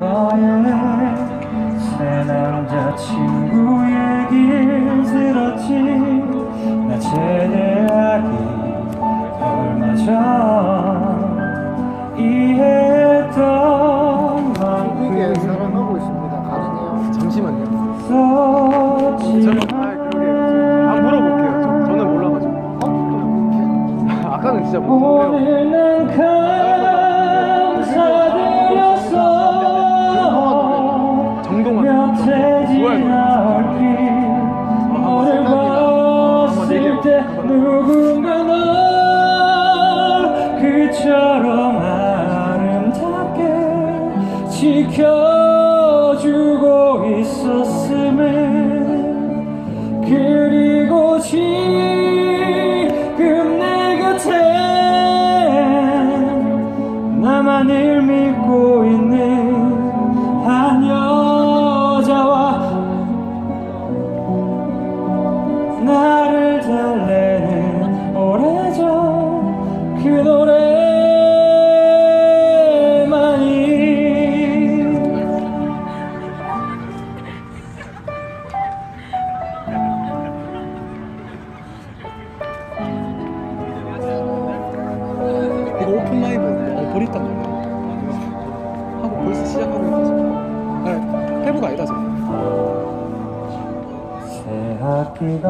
너의 새 남자친구 얘길 들었지. 나 제대하기 얼마 전 이해했던 이게 사랑하고 있습니다. 가능해요? 잠시만요. 물어볼게요. 저는 몰라가지고. 아까는 진짜 오늘 난 감사드렸어. 정동원. 곁에 지나올길 너를 봤을 때 누군가 널 그처럼 아름답게 지켜주고 있었음을. 그리고 지금 내 곁에 나만을 믿고 있는 한 여자와 나를 달래는 오래전 그 노래만이. 이거 오픈 라이브 버렸단 말이야. 하고 벌써 시작하고 있어. 페브가 아니다 지금. 새 학기가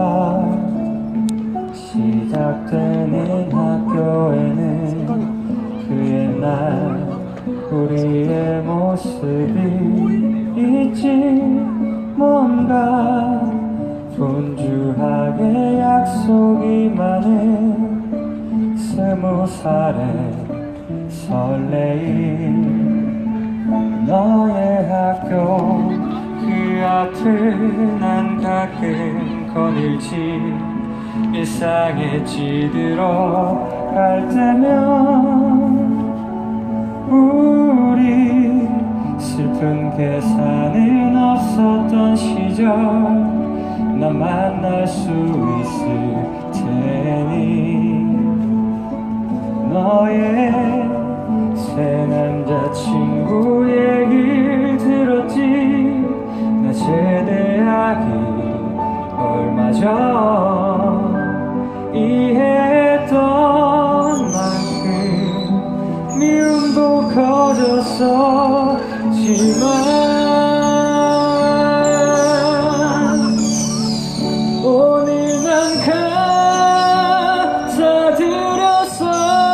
시작되는 학교에는 그 옛날 우리의 모습이 있지. 뭔가 분주하게 약속이 많은 20살의 설레임. 너의 학교 그 앞을 난 가끔 거닐지. 일상에 찌들어 갈 때면 우리 슬픈 계산은 없었던 시절 나 만날 수 있을 테니. 너의 새 남자친구 얘길 들었지. 나 제대하기 얼마 전 이해했던 만큼 미움도 커졌었지만 오늘 난 감사드렸어.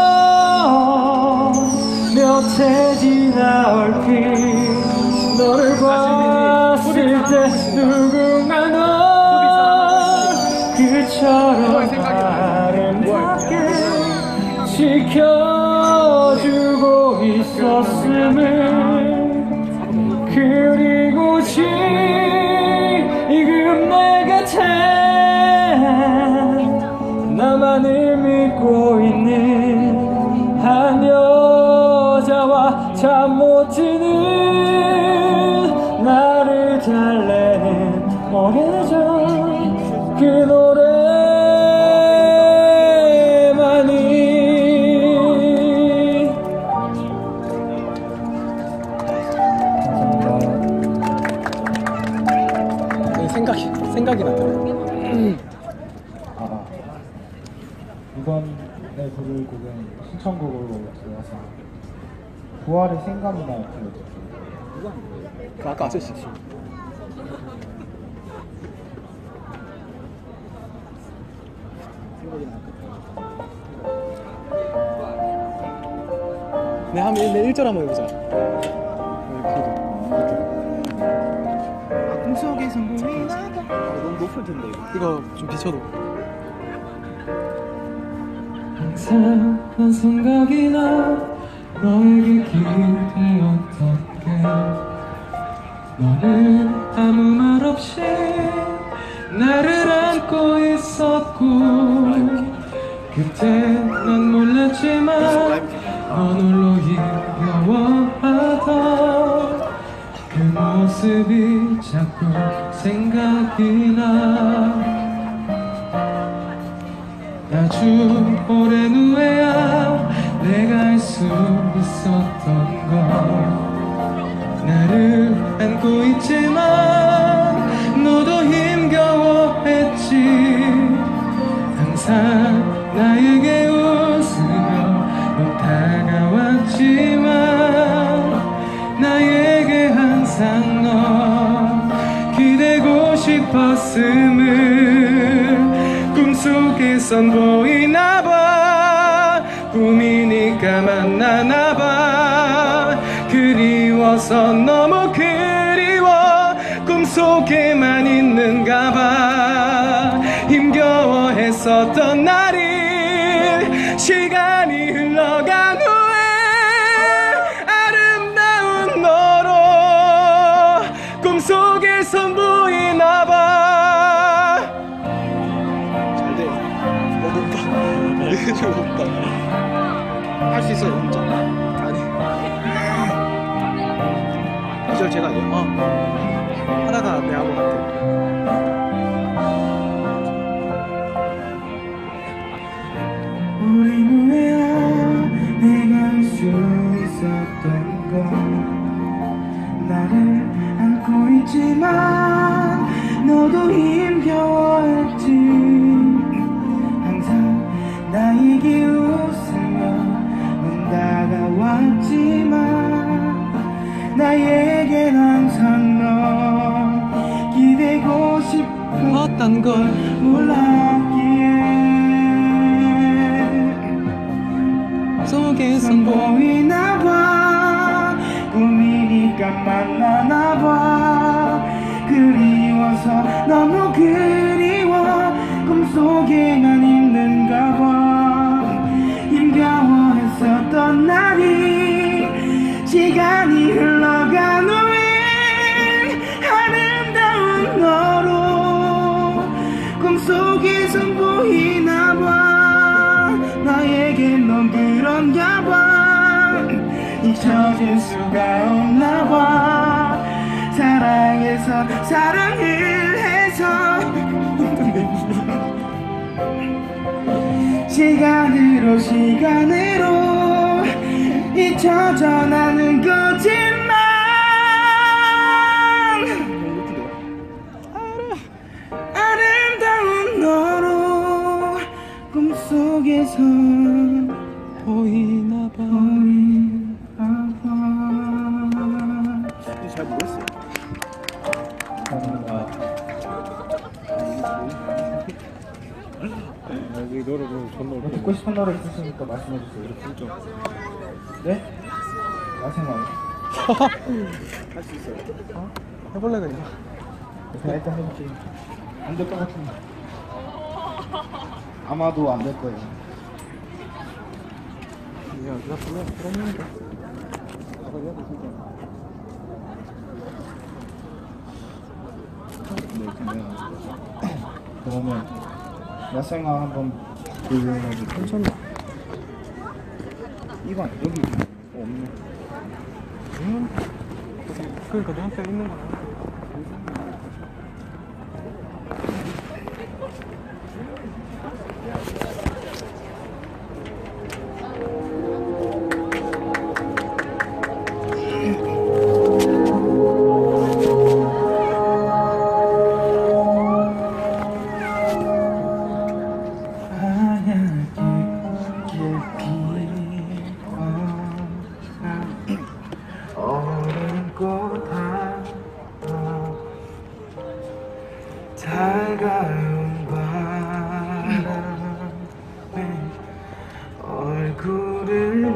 곁에 지나올길 너를 봤을 때 누군가 널 그처럼 아름답게 지켜주고 있었음을. 그리고 지금 내 곁에 나만을 믿고 있는 한 여자와 잠 못 드는 나를 달래는 오래전 그 노래만이. 생각이 났다. 이번에 부를 곡은 신청곡으로 들어서 9월의 생각이나 불러주세요. 아까 아저씨. 네, 한번 1절 한번 해보자. 꿈속의 성공이 나가. 너무 높을 텐데 이거 좀 비춰도. 항상 난 생각이 나. 너에게 기대 어떻게. 너는 아무 말 없이 나를 안고 있었고. 그때 난 몰랐지만 넌 홀로 힘겨워하던 그 모습이 자꾸 생각이 나. 아주 오랜 후에야 내가 알 수 있었던 건 나를 안고 있지만 너도 힘겨워했지. 항상 나에게 웃으며 넌 다가왔지만 나에게 항상 너 기대고 싶었음을 꿈속에선 보이나봐. 꿈이니까 만나나봐. 그리워서 너무 그리워 꿈속에만 있는가봐. 힘겨워했었던 날이 시간이 흘러간 후에 아름다운 너로 꿈속에선 보이나봐. 잘돼. 어렵다. 되게 어렵다. 할 수 있어요 진짜. 아니 이절 제가 아니에요. 하나가 내 아무 같아. 우리 후회야 내가 할 수 있었던 건 나를 안고 있지만 너도 힘겨워했지. 항상 나에게 웃으며 넌 다가왔지만 나에겐 항상 너 기대고 싶었던 걸 몰랐기에 속에선 보이나봐. 꿈이니까 만나나봐. 그리워서 너무 그리워 꿈속에만 있는가봐. 힘겨워했었던 날이 시간이 흘러간 후에 아름다운 너로 꿈속에선 보이나봐. 나에겐 넌 그런가봐. 잊혀질 수가 없나봐. 사랑해서 사랑을 해서 시간으로 잊혀져 나는 거지만 아름다운 너로 꿈속에서 보이나봐. 잘 모르겠어요. 이 노래 너무 존나 어렵네. 듣고 싶은 노래 있으시니까 말씀해주세요. 진짜 네? 야생만. 할 수 있어요. 해볼래 그냥. 제가 일단 해볼게요. 안 될 것 같은데. 아마도 안 될 거예요. 그냥 그러면 나가 해야 돼 진짜. 네, 그러면 야생아 한번 불러가지고 천천히. 이건 여기 없네. 그러니까 너한테 있는 거야. 어린 꽃 하나 차가운 바람에 얼굴을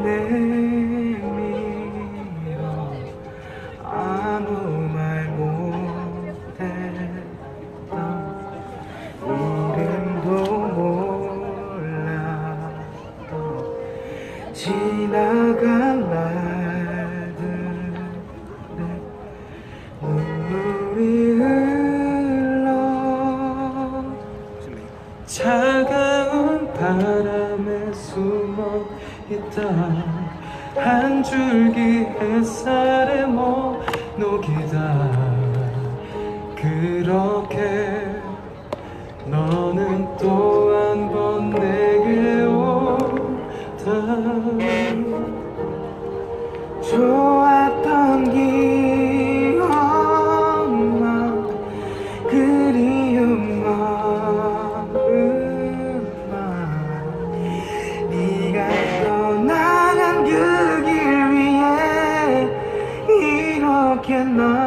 내밀어 아무 말 못했던 이름도 몰랐던 지나간 날들에 눈물이 흘러 차가운 바람에 숨어 있다. 한 줄기 햇살에 못 녹이다. 그렇게 너는 또 한 번 내게 오다. 좋았던 기억 이렇게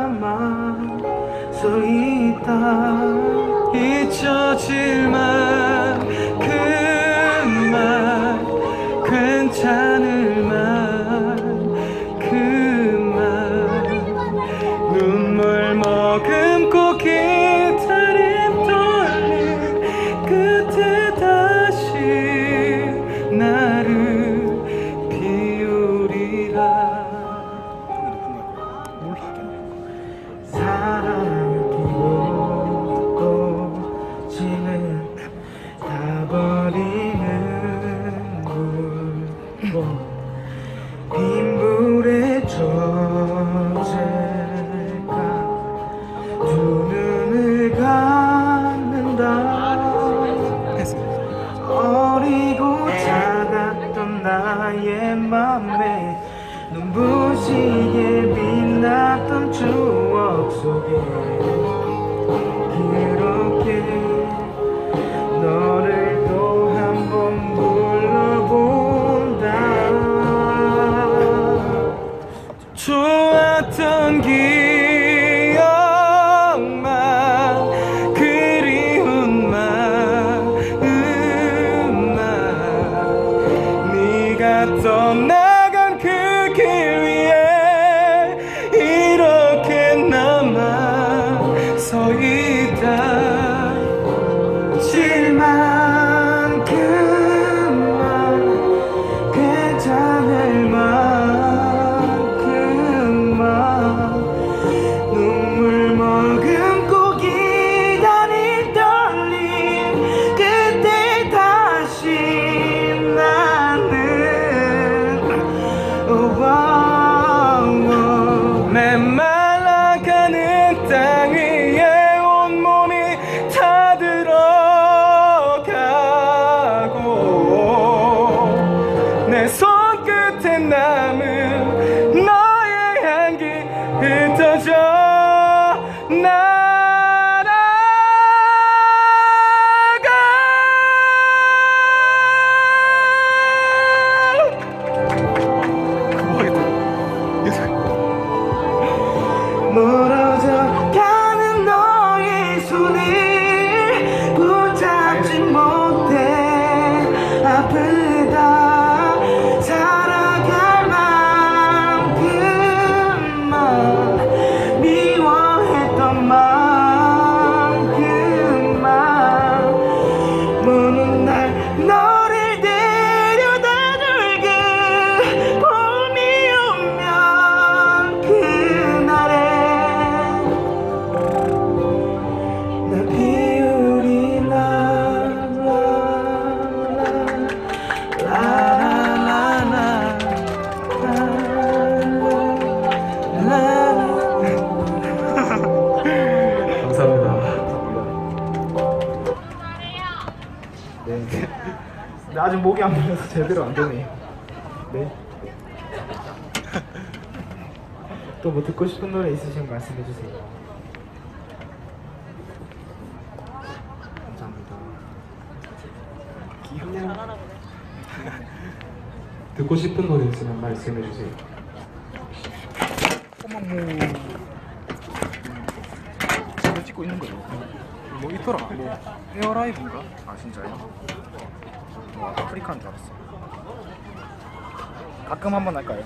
남아서 있다. 잊혀질 만큼만 괜찮을 만큼만 눈물 머금고 기다림 떨린 끝에 다시 나를 비우리라. 사랑을 피우고 지는 다 버리는 물 빗물에 젖을까 두 눈을 감는다. 어리고 작았던 나의 맘에 눈부시게 빛났던 추억 속에 그렇게 너를 또 한 번 불러본다. 좋았던 기억만 그리운 마음만 네가 떠나간 그 길 위에 이렇게 남아서 있다. 실만큼만 괜찮을 만큼만 눈물 머금고 기다린 떨림 그때 다시 나는 메말라가는 땅 위에 온몸이 다 들어가고 내 손끝에 남은 너의 향기 흩어져 멀어져 가는 너의 손을 붙잡지 못해 아프다. 살아갈 만큼만 미워했던 만큼만 먼 날 너를 데려다 줄게. 봄이 오면 그날에 나 비우리라. 감사합니다. 네. 근데 아직 목이 안 풀려서 제대로 안 되네. 네. 또 뭐 듣고 싶은 노래 있으시면 말씀해 주세요. 감사합니다. 귀여워. 듣고 싶은 노래 있으면 말씀해 주세요. 어머머. 지금 찍고 있는 거죠? 뭐 있더라. 뭐 에어라이브인가? 아 진짜요? 와 아프리카인 줄 알았어. 가끔 한번 할까요?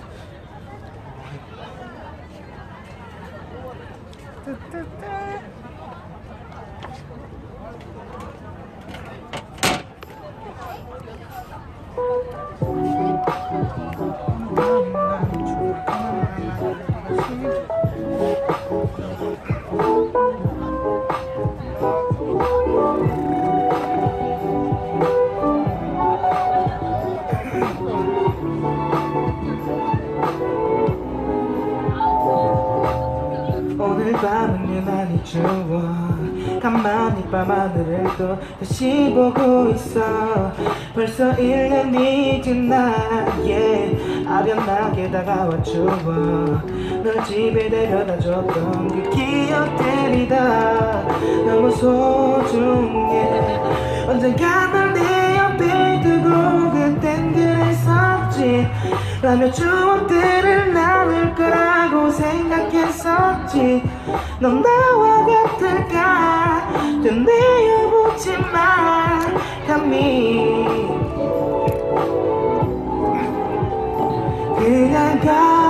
오늘 밤은 유난히 추워. 가만히 밤하늘을 또 다시 보고 있어. 벌써 1년이 지나 yeah. 아련하게 다가와 추워. 널 집에 데려다줬던 그 기억들이다. 너무 소중해. 언젠가 널 내 옆에 두고 그땐 그랬었지. 라며 추억들을 나눌 거라고 생각했었지. 넌 나와 같을까 되뇌어보지만 감히 그냥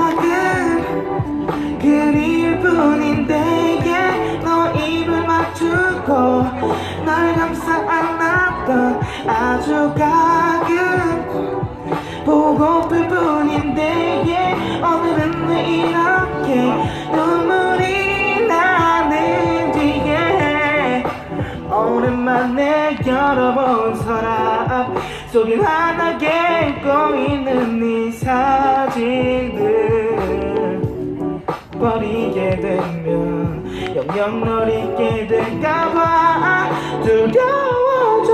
가끔 그리울 뿐인데 너 입을 맞추고 널 감싸 안았던 아주 가끔 보고플 뿐인데 오늘은 왜 이렇게 눈물이 나는지 오랜만에 열어본 서랍 속에 환하게 꼬이는 네 사진들 버리게 되면 영영 널 잊게 될까봐 두려워져.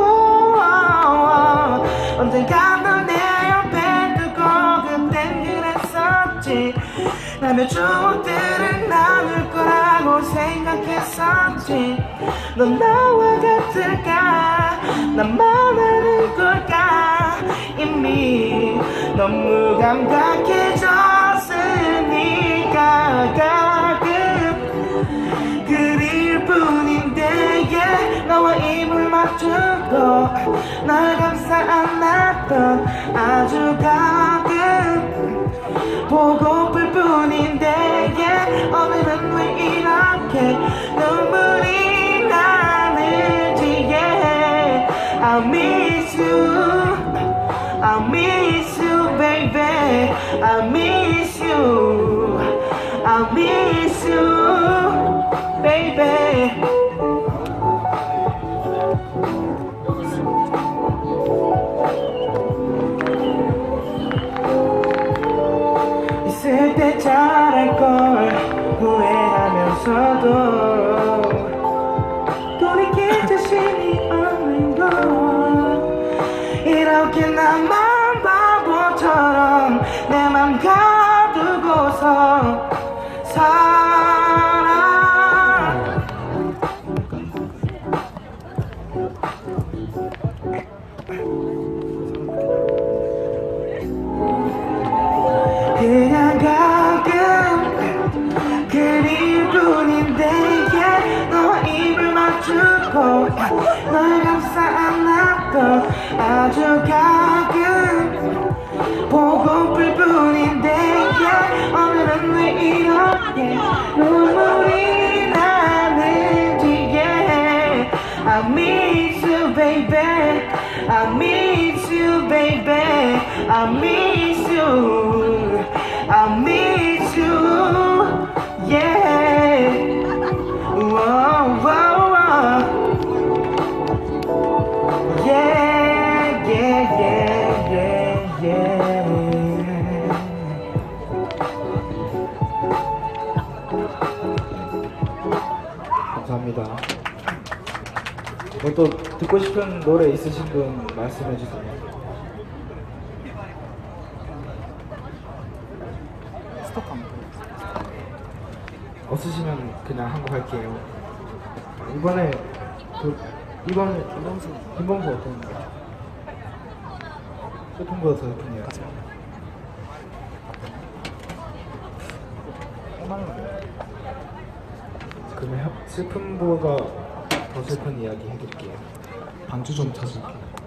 언젠가 널 내 옆에 두고 그땐 그랬었지. 라며 추억들을 나눌 거라고 생각했었지. 넌 나와 같을까 나만 아는 걸까 이미 너무 감각해졌으니까 가끔 그리울 뿐인데 너와 입을 맞추고 널 감싸 안았던 아주 가끔 보고플 뿐인데 오늘은 왜 이렇게 눈물이 나는지 I miss you I miss you baby I miss you I miss you baby. 있을 때 잘할걸 후회하면서도 돌이킬 자신이 없는 걸 이렇게 나만 바보처럼 내 맘 가두고서 살아. 그냥 가끔 그리울 뿐인데 너와 입을 맞추고 널 감싸 안았던 아주 가끔 보고플 뿐인데 오늘은 왜 이렇게 눈물이 나는지 I miss you baby I miss you baby I miss you I miss you yeah whoa, whoa, whoa. Yeah yeah yeah yeah yeah. 감사합니다. 뭐 또 듣고 싶은 노래 있으신 분 말씀해 주세요. 스톱하면 없으시면 그냥 한 곡 할게요. 이번에 이번 김범수 어떤 거? 슬픔보다 더 슬픈이요. 그러면 슬픔보다 더 슬픈 이야기 해드릴게요. 반주 좀 찾을게.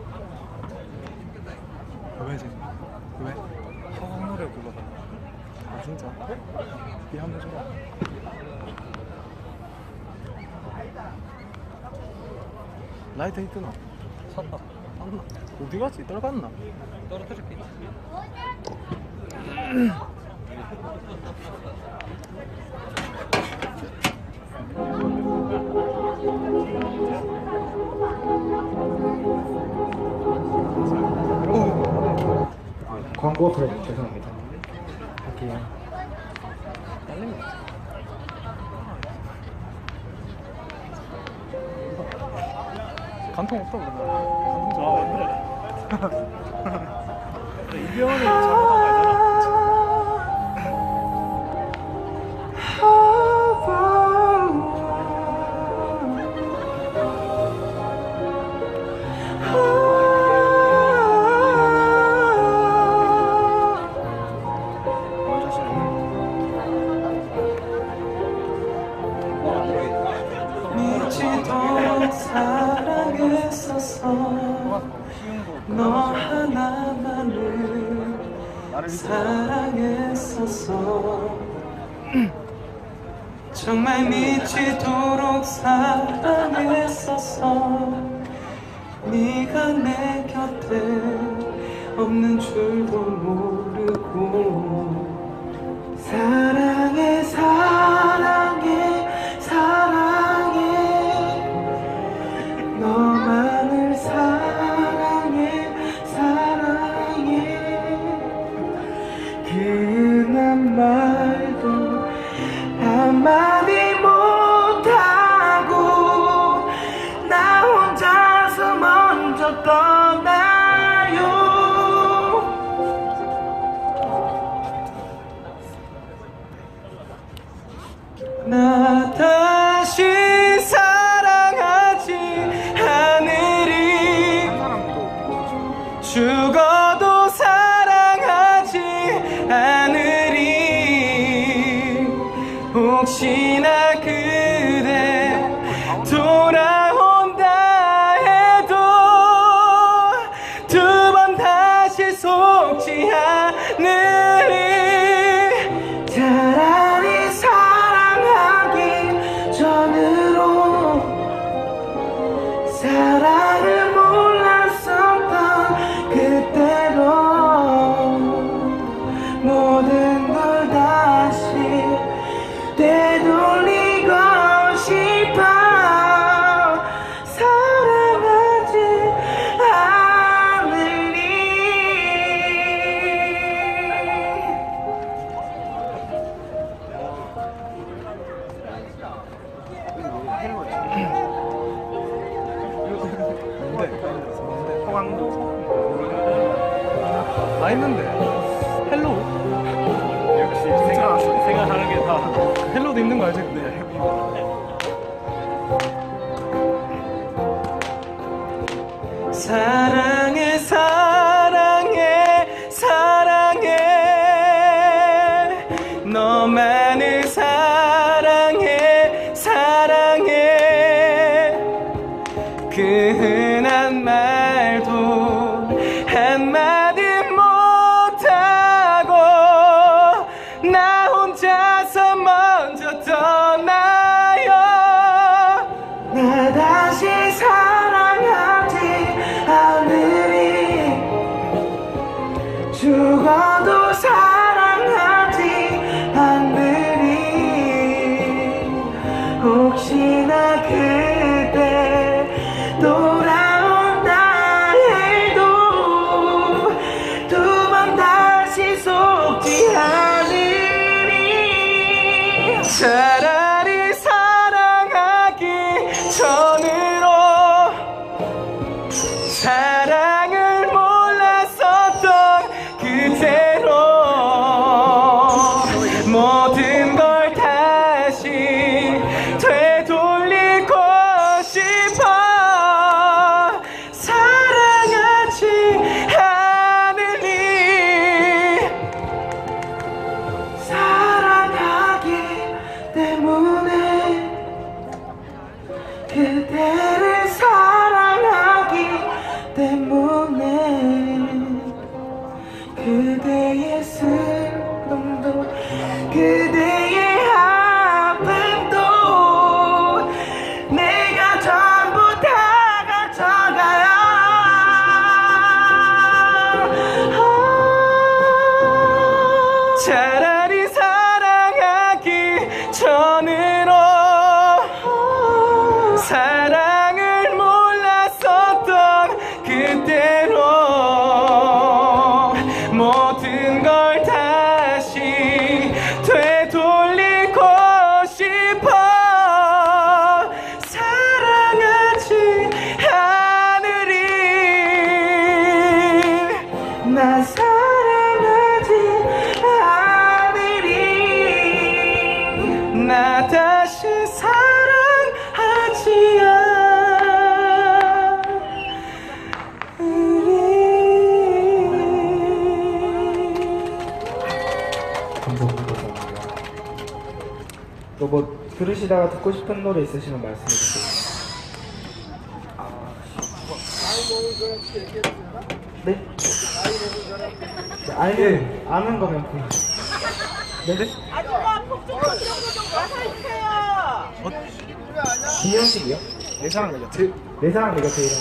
왜 지금? 왜? 허각 노래 불러봐. 아 진짜? 미안해줘라. 라이트 히트나? 샀다. 샀나? 어디 갔지? 떨갔나? 떨어뜨릴게. 광고 트랙 죄송합니다. 할게요. 간통 없다 그러면. 이병헌이 잘못한 거 알잖아. 너 하나만을 사랑했었어. 정말 미치도록 사랑했었어. 네가 내 곁에 없는 줄도 모르고. 사랑해 사랑해 사랑해 너만을 사랑해 사랑해. 그난 말도 한마디 못하고 나 혼자서 먼저 떠나요. 나 다시 사랑하지 않으리. 죽어도 사랑하지 않으리. 혹시나 그대 돌아온다 해도 두 번 다시 속지 않으리. 차라리 사랑하기 전으로 사랑을 몰랐었던 그때로 모든 걸 다시 되돌리고 싶어. 사랑하지 않으리. 호강도 다 했는데 헬로우? 역시 생각하는 게 다. 헬로우도 힘든 거 알지? 근데 사랑해 사랑해 사랑해 너만을 사랑해 사랑해. 그 흔한 말도 한마디 못하고 나 혼자서 먼저 떠나요. 나 다시 사랑하지 않으리. 죽어도 사랑하지 않으리. 혹시나 그대 돌아온다 해도 두 번 다시 속지 않으리. 차라리 사랑하기 전으로 사랑을 몰랐었던 그대로 모든 걸 다시 되돌리고 싶어. 사랑하지 않으리. 사랑하기 때문에 그대를 사랑하기 때문에 그대의 슬픔도 그대의 아픔도 내가 전부 다 가져가요. 차라리 사랑하기 전으로 사랑을 몰랐었던 그때로 모든 걸 다시 되돌리고 싶어. 사랑하지 않으리. 나 사랑하지 않으리. 나 다시 사랑하지 감사합니다. 또 뭐 들으시다가 듣고 싶은 노래 있으시면 말씀해 주세요. 네? 아는 거면 돼. 네? 아줌마 폭죽 이런 거좀 와서 해주세요. 김현식이요? 내 사랑 내 곁에. 내 사랑 내 곁에 이런.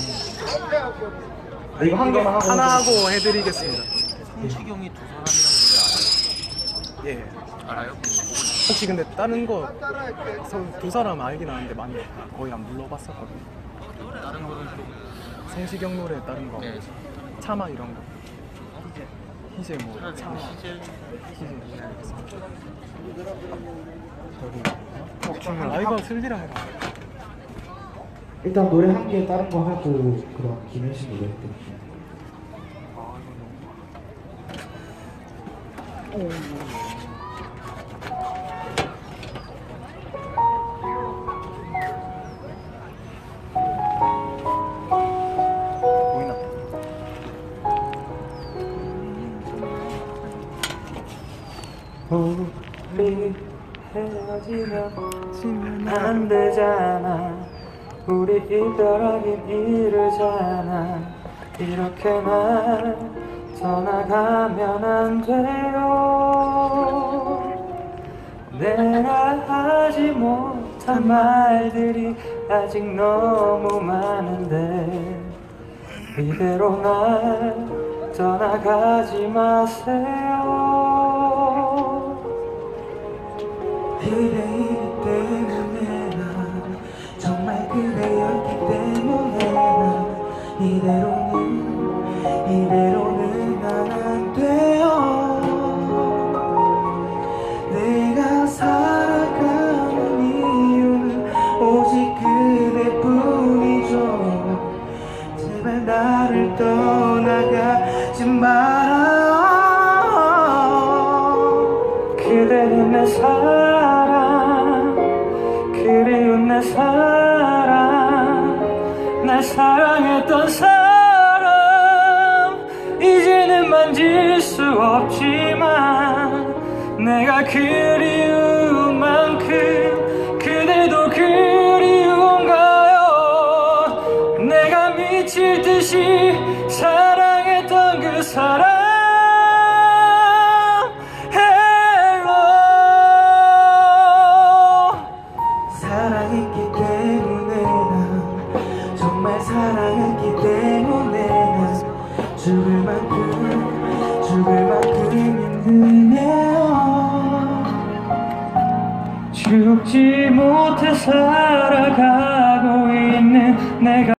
이거 한 개만 하고. 하나 하고 해드리겠습니다. 성시경이 두 사람이라는 노래 알아요? 예. 알아요? 혹시 근데 다른 거 두 사람 알긴 아는데 많이 거의 안 불러봤었거든요. 다른 거는 또 성시경 노래 다른 거, 네. 차마 이런 거. 희재 뭐 차마. 시제 희재. 저기 라이브 슬비랑 해봐. 일단 노래 한 개 다른 거 하고 그럼 김현식 노래 해드릴게요. 보이나? 우리 헤어지면 안 되잖아. 우리 이별하긴 이르잖아. 이렇게 날 떠나가면 안 돼요. 내가 하지 못한 말들이 아직 너무 많은데 이대로 날 떠나가지 마세요. 그대이기 때문에 난 정말 그대였기 때문에 난 이대로는 난 안 돼요. 내가 살아가는 이유는 오직 그대뿐이죠. 제발 나를 떠나가지 말아요. 그대는 내 사랑, 그리운 내 사랑, 날 사랑했던 사람. 이제는 만질 수 없지만 내가 그리운 만큼 그대도 그리운가요? 내가 미칠 듯이 사랑했던 그 사람. 사랑했기 때문에 난 정말 사랑했기 때문에 난 죽을 만큼 힘드네요. 죽지 못해 살아가고 있는 내가